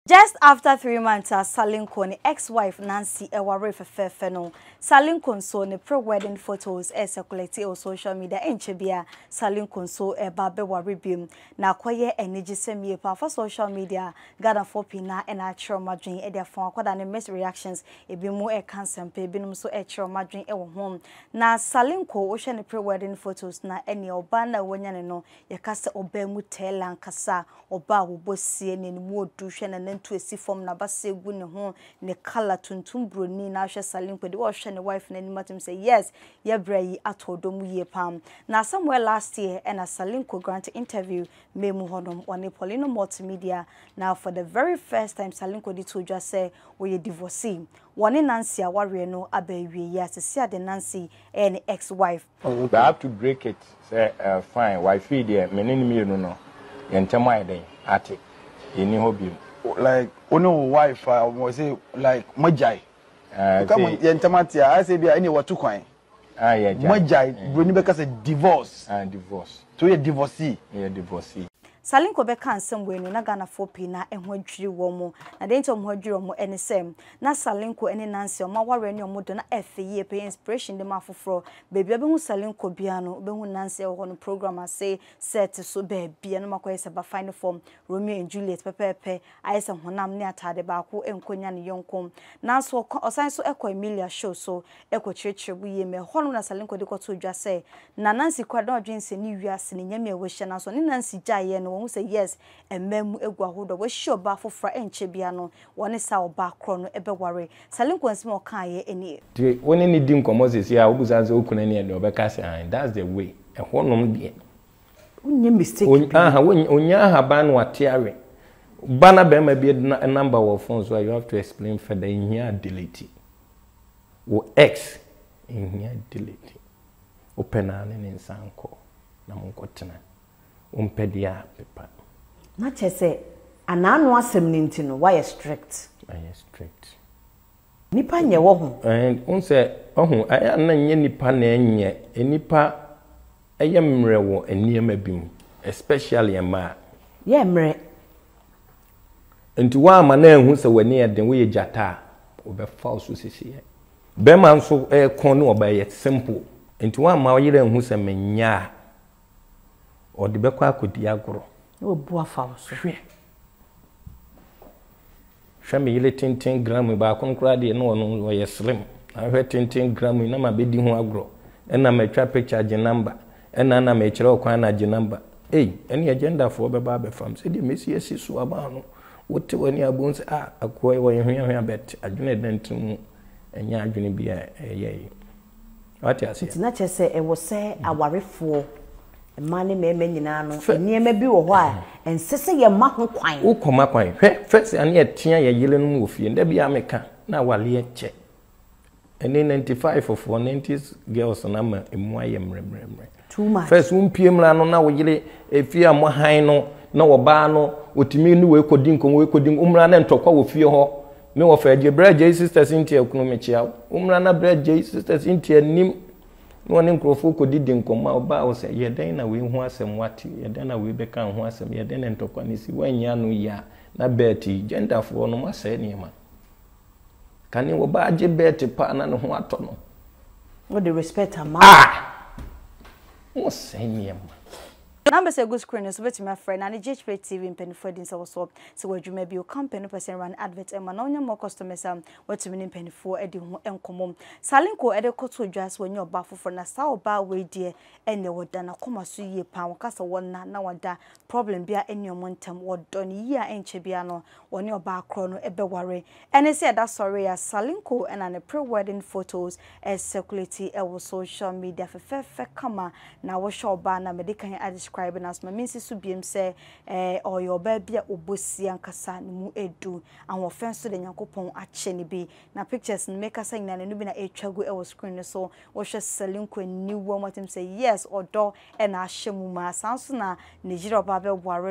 Just after 3 months, Salinko, the ex-wife Nancy, Eware Fefeno, Salinko so the pre-wedding photos circulated on social media. Enchebia Salinko so a babe waribim. Na kwaye energy semi for social media. Gather for pina and a trauma dream. E therefore kwada ne miss reactions. E be more a cancer pe binum so a trauma dream e home. Na Salinko ocean the pre-wedding photos na any obana wanya no yakasa obemu tela nkasa oba wobosie ne mu odushe na to a sea form na base gu ne ho ne color tuntum broni na hwe Salinko de wo hwe ne wife na nimatum say yes ye bra yi atodom ye pam na somewhere last year and a Salinko grant interview memu hodom on a Polino multimedia. Now for the very first time Salinko did to just say we divorcee one Nancy aware no abewie yes see the Nancy and ex-wife. I have to break it say fine wife there meneni no yentema iden ate any hobby like ono wife was say like majai come yentamati I say be any what to kwan yeah majai broni be say divorce divorce to a divorcee Salinko be kan semwe no na Ghana 4p na ehwo adwiri wo mo na den tom ho adwiri mo ene sem na Salinko ene Nancy o ma ware ne omo do na efeye pe inspiration de ma foforo bebi be hu Salinko bia no be hu Nancy wo no program ase set so be bia no makoye se ba final form Romeo and Juliet pepepe ayese honam ne atade ba ko enkonya ne yonkom na so osan so ekọ Emilia show so ekọ chirechire bu ye me hono na Salinko de ko to dwa se na Nancy kwada odwen se ni wiase ne nyame we hye na so ne Nancy jaye no who say yes and memu egu ahodo we sure ba fofra enche bia no woni sa oba kro no ebe ware Salinko nsem o kan ye eni de woni ni di nkomozesi ya obuzanze okuna ne de obeka say that's the way e honom de onye mistake onya haban watiare bana be ma bi a number of phones where you have to explain further in here delete o x in here delete open an nsanko na monkotena umpedia pepa na chese ananu asem ninti no why strict nipa nye wo ho and unse ohu aya na nye nipa na enye enipa eye mre wo eniema bi especially ema ye mre enti wa ma na ehu se wani eden we jata obe false sisi be ma nso kon no oba ye simple enti wa ma yire ehu se menya or the bekwa akodi agoro o bua fa so shame yile 10 gram ba konkra de no no ye slim I hwe 10 gram na ma bedi ho agoro na ma twa picture je number na ma kire okwan na je number any agenda for be ba be fam say de mesi esi so aba no wote wani abun say akoy wo hwe bet adwene dentum enya adwene bia ye what you say it's not just say e wo say awarefo mane meme nyina no eniema bi wo ho a ensese ye ma ho kwan ukoma kwan first ane etia ye yele no ofie nda bia meka na wale eche ene 95 of 90s girls na ma emu aye mremre too much first umpie mra no na wo yele efie amo han no na wo ba no otimi ni we kodi umra na ntokwa wo fie ho me wo fa je bread sisters intia kunu mechia umra na bread sisters intia nim no ne nkrofo kodi di nkoma oba o se ye den na we hu asem wati ye den na we beka hu asem ye den ntokwa ni si wanya no ya na beti gender for no ma se ni ma kani wo ba je beti pa na no hu ato no what the respect am o se ni ma number say good screen so bet my friend and GHP TV in penny for so so so we dwuma bi o company person run advert e ma na onye more customers what to mean penny for e di ho enkomom Salinko e de koto dwas when your ba for na sa oba we die ene woda na koma so yie pa won wona na wada problem bia ene omontem wodo ni yia enche bia no woni oba akro no ebe ware ene say that sorry ya Salinko and an pre-wedding photos as circulating e social media fe kama na wo show ba na medical as my means to be say or your baby obosi ankasa mu edu and wo fence to the Yakopon acheni bi na pictures make us saying na no bi na etwagu e wo screen so wo hwe Salinko ni wo matem say yes or do e na ahye mu ma sanso na Nigeria ba be ware no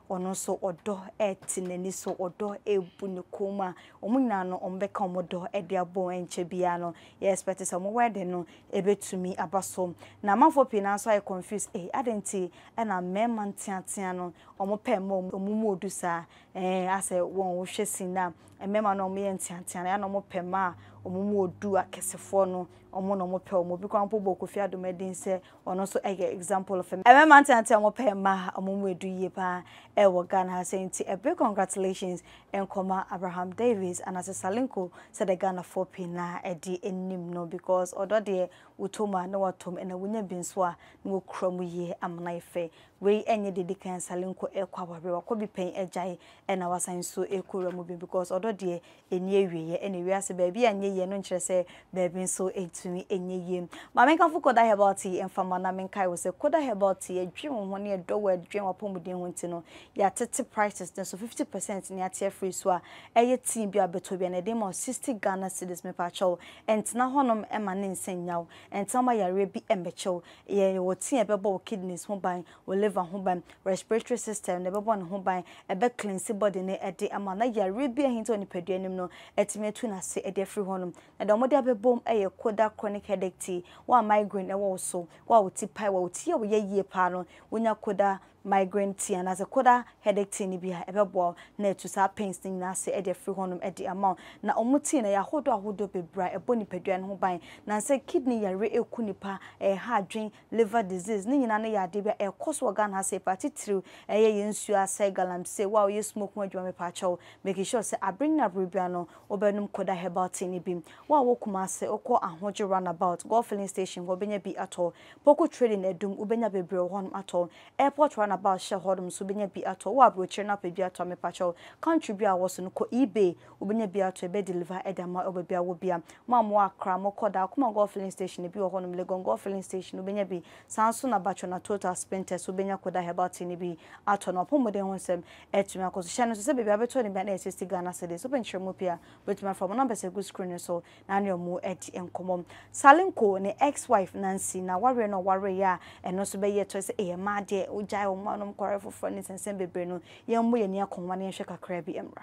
ono so odo etinani so odo ebu ne koma omunyina no ombeka omodo ede abo enche bia no ye expect say omo wedding no ebetumi abaso na manfo pina so I confused adenti na mema ntiatia no omo pem omumu odusa ase won wo hwesi na mema no omo ye ntiatia na omo pem a omumu odu akesefo no omo no mo pe omo bi kwan po bokofi adomedin se ono so example of mema ntiatia omo pem ma omumu edu ye pa wo Ghana saying a big congratulations and Abraham Davis and as a Salinko said the Ghana 4 pina edi enim no because odo de utoma na watom and a wunya binswa no kromu ye amnaife we enye de kan Salinko ekwabare wakobi pen ejai and our signs so ekuramu because odo de enye wiye ene wiase baby anye ye no nkyere se baby so etumi enye ye ma menka fu koda hebati enfama na menka we se koda hebati edwem ho ne edowo edwem wapomuden ho ntino ya 30 prices then so 50% ni atia free so a eye team bi abeto bi na dem 60 Ghana cedis me pa chow entina honom ema ne nsenyaw entama yare bi embechow ye wo team ebebo kidneys ho ban wo liver ho ban respiratory system ne bebo ne ho ban ebe cleanse body ne ede ama na yare bi ahinto ni paduanim no etime tu na se ede free honom na de omode abebom eye koda chronic headache tea wa migraine ewo so wa wo ti pai wa wo ti ye wo ye yie pa no wonya koda migraine tea and as a koda headache tea ni bia ebebo na etu sa pains ni na se ede free honum ede amount na omuti na ya hodo bebra eboni padua no ho ban na se kidney yare eku nipa ha adwen liver disease ni nyina na ya de bia ekoso organ ha se patitru yensu asai galam se wow you smoke mo adwa me pa chaw make sure say abring na brebia no obenum koda herbal tea ni bim wa wo kuma se okọ ahoje runabout go filling station go benya bi ato poco trading edum ubenya bebre honum ato airport about shahodum so benya bi ato wa broche na pe bi ato me pacho country bi awoso no ko eBay ubenya bi ato be deliver edama obebia wo bia mamo akra mo koda kuma go filling station bi wo honum legon go filling station ubenya bi sanso na bacho na total spent so benya koda hebati ni bi ato no pomode ho sem etumi akoso hye no so se bebi abeto ni bi na 60 Ghana cedis so benchre mo pia betuma from number se good screen so na ne omo edi enkomom Salinko ne ex-wife Nancy na ware no ware ya eno so be ye to se e ma de ujai manom kware for ni sensen bebre no yemmo ye ni akonwa ne hwe kakra bi emra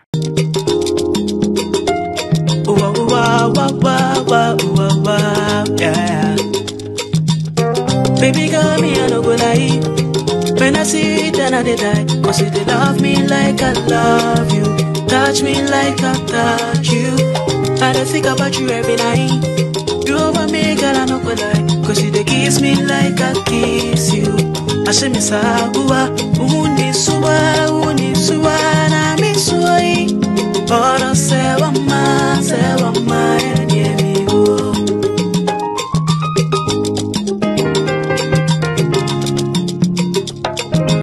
yeah. Baby girl, me I no go lie. When I see it then I die. Cause you they love me like I love you, touch me like I touch you. I don't think about you every night. You over me, girl, I no go lie. Cause you they kiss me like I kiss you. I say me sabuwa, unis